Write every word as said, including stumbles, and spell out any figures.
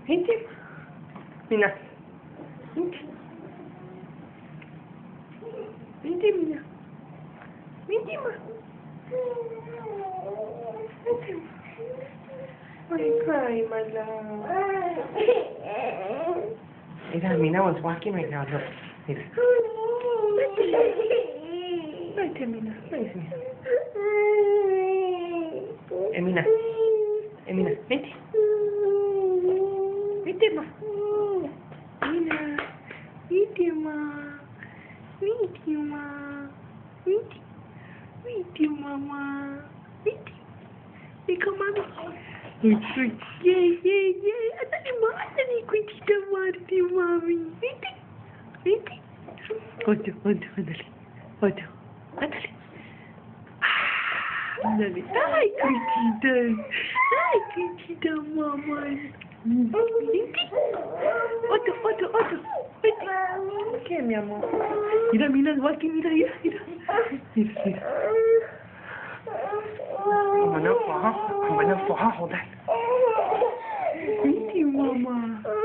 Vente. Mina. Vente. Vente, Mina. Vente, ma. Vente. My cry, my love. Mira, Mina was walking right now. Look. Mira. Vente, Mina. Vente, Mina. Emina. Emina, vente. Vente, ma. Mina. Vente, ma. Vente, ma. Vente. Vente, mama. Vente. Vem com a mami. Yay, yay, yay. Andale, ma. Andale, cuidita, Marti, mami. Vente. Vente. Outro, outro, andale. Outro. Andale. Andale. Ai, cuidita. Ai, cuidita, mamãe. Vente. Outro, outro, outro. Vente. Que é, minha mão? Mira, mira, walking, mira, mira, mira. Mira, mira. I'm gonna fall. I'm gonna fall. Hold on. Vente, mama.